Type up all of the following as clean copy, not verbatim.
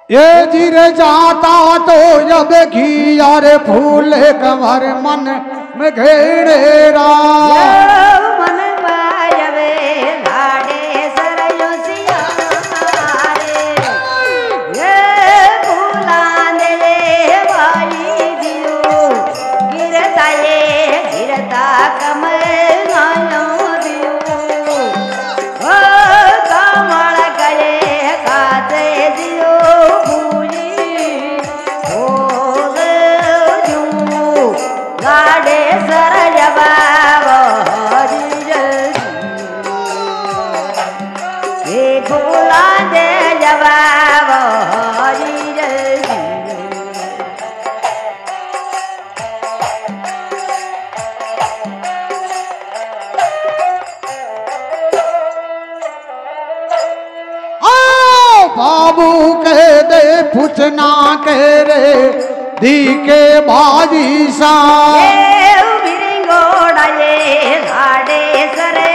ये जिरे जाता तो जब घी और फूल कमर मन में घेरे रा मन पायवे लाडे सरयो सियारे ये फूला दे भाई दियो गिरता कमल नायो दियो ओ कमल गए खाते दियो लाडे सरय बाबा ये फूला दे जवाब बाबू कह दे पूछना कह रे दी के बाजी सा बिरिंगोड़ा ये लाडे सरे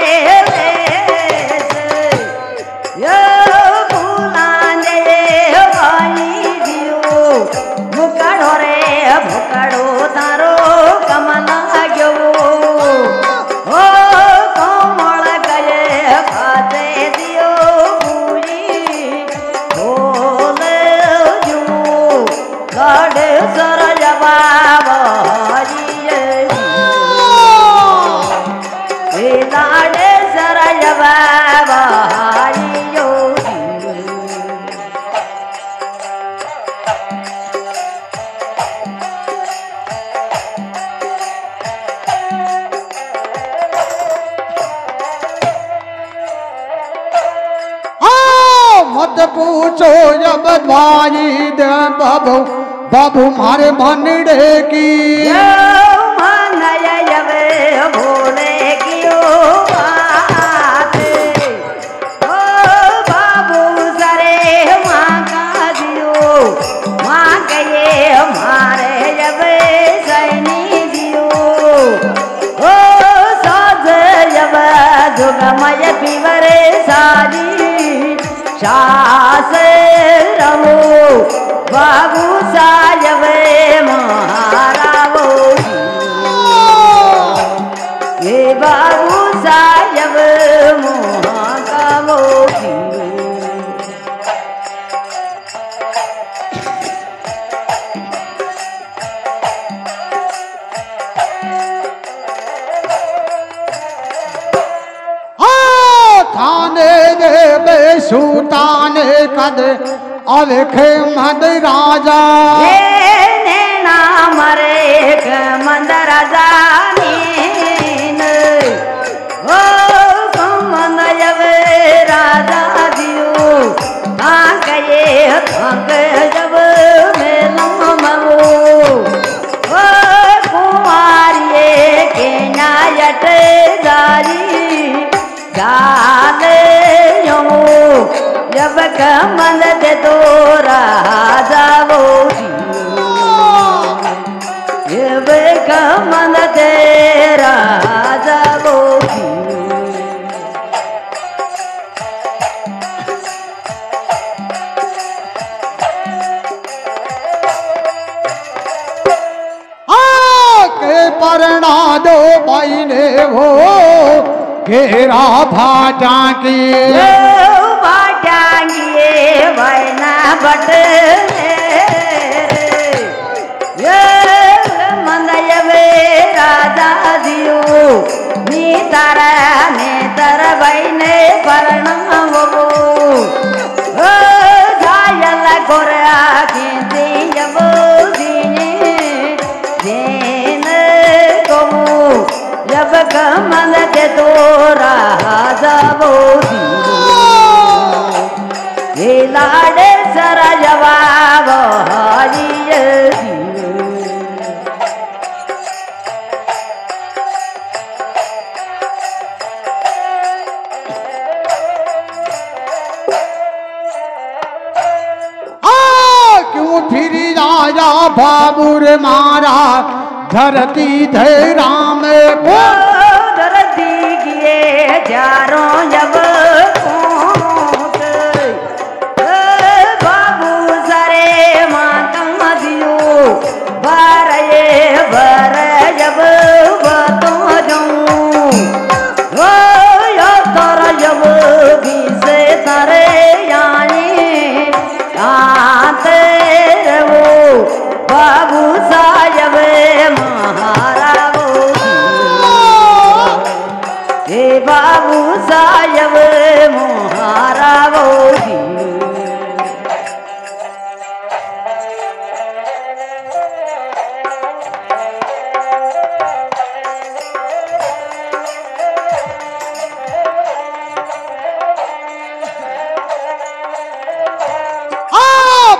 यो फूला दे भाई दियो मुकड़ो रे मुकड़ो तारो कमला गयो ओ कोमल गए खाते दियो पूरी बोले जू लाडे सरय बाबा लाडे सरय बाबा मत पूछो जब भाई दे बाबू बाबू मारे मनड़े की भोले कियो बात ओ बाबू सरे माँ का दियो माँ गए हमारे जब सैनी दियो ओ साज जब जुगमय पीवरे साजी सास रहो बाबू साजवे महारावो ये बाबू साजव महाकावो थाने दे बेसूताने कद अवेखे मद राजा नैना मरे मंद राजा ओ मंदव राजा दियो गए थक जब मेलो ओ कुमारिये के नायट जारी गाल यो जब कमल दे तो राजा वो जब कमल दे राजा वो के परना दो भाई ने वो घेरा भाटा की वैना बट मंदयवे राजा दियो नीतर नेतर वैने परणाम झायल गोरा खींची जब दीने देन को जब कमल के तो राजा वो लाडे सरय बाबा क्यों फिर आया बाबूर मारा धरती धैरा में धरती किए चारों जब बाबू सर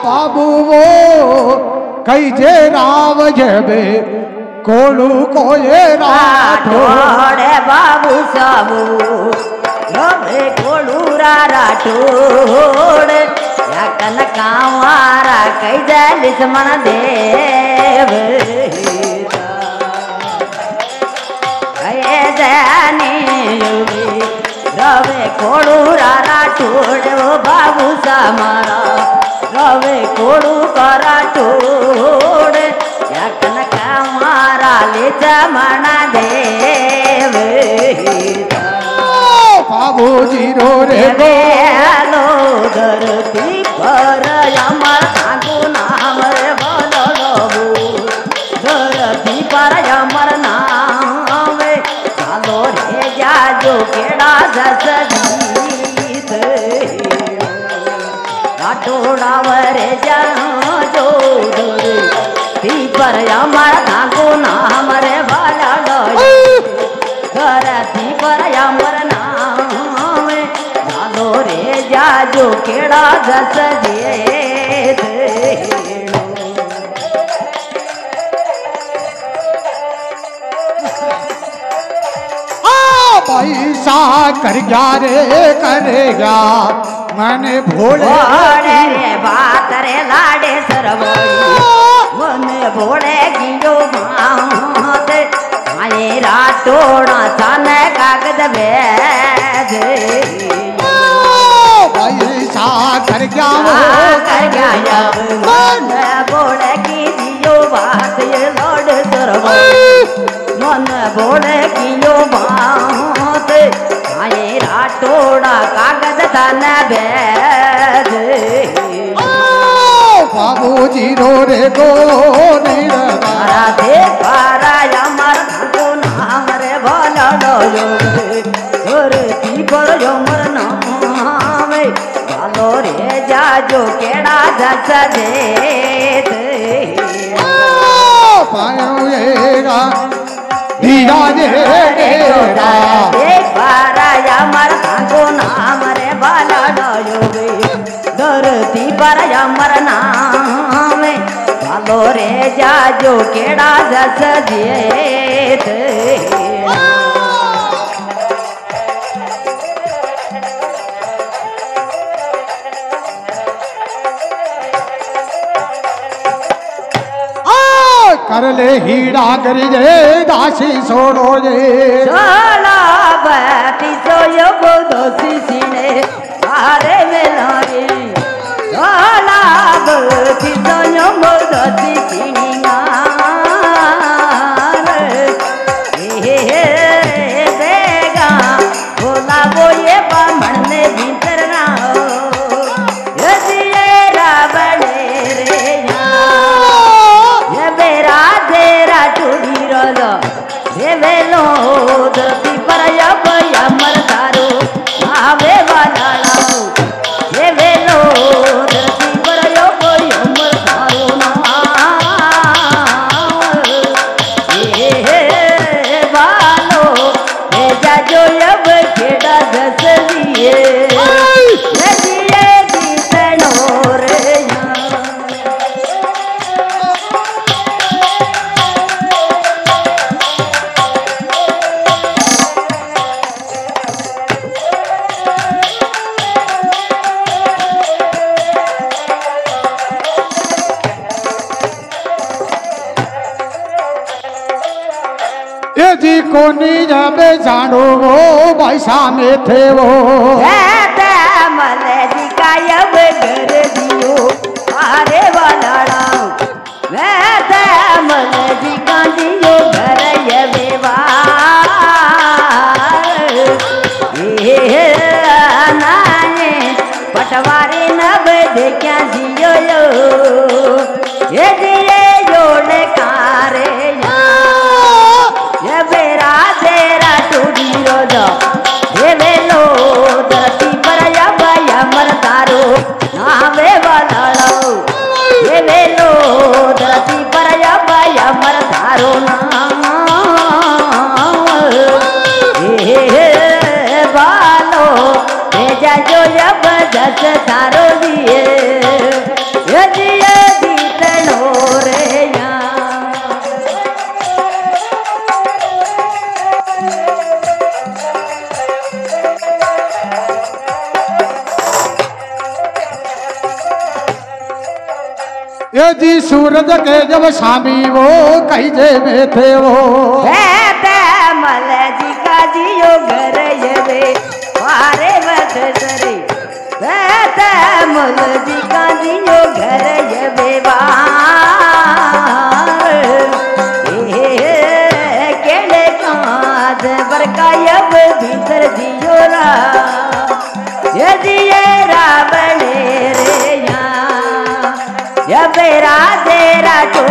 बाबू वो कई जे राव जबे कोलू को ये राठोड़े बाबू सबू रवे कोलू राठोड़ या कनकावारा कई जलिस मन देव कहे जानी रवे कोलू राठोड़ वो बाबू समारा रवे कोलू का राठोड़ या कनकावारा ले जमना देव बाबू जीरो रे लो धरती पर अमर नागो नाम रे बोलो धरती पर अमर नाम चलो रे जाजो केड़ा जस जीत राठोड़ा वरे जाजो धरती पर अमर नागो नाम रे बोलो धरती पर अमर रे जाजो केड़ा जस जेत पैसा कर गया रे करेगा मैंने भोले रे बात रे लाडे सरवड़ी मन भोले गियो मात आए राठोड़ा थाने कागज भेज पैसा कर गया मन बोले की जियो बात ये लौट सरवड़ी मन बोले कियो बात आए राठोड़ा कागज थान भेज बाबू जीरो रे गो निरा दे पारा अमर को नाम रे भला लो रे ती पर अमर नाम भालो रे जाजो केड़ा जस देत पायो येगा दिया जेगा पारा अमर को नाम रे भला लो धरती पर अमर नाम भालो रे जाजो केड़ा जस देत कर ले हीड़ा करी जे दासी सोड़ो जे सोला बती सोयो दोसी सीने आरे मेलारी सोला बती सोयो दोसी सीनी बेगा बोला वो ये बामण ने भीतर ना वेलो धरती पर अमर तारो आवे वाला ये वेलो धरती पर अमर तारो ये वालो ये जाजो अब केड़ा जस लिए जीतनो रे जी कोनी जाबे जानो वो पैसा में थे वो मले जी का अब घर दियो अरे वाला मले जी का दियो घर ये बेवा नाने पटवारी नब देखा जियो ये दिए जोड़े कारे ये बेरा तेरा टूटी रोजा ये वेलो धरती पर अमर तारो नावे वाला ये वेलो धरती पर अमर तारो नाम ये वालो भेजा जो जब जस तारो दिए ये जी सूरज के जब शामी वो कहीं जे में थे वो मल जी का जियो घर ये वे वारे वध सरे मल जी का जियो घर ये वे केड़े काद बरकायब भीतर जियो रा ये जिये रावणे रे जब राधे राजो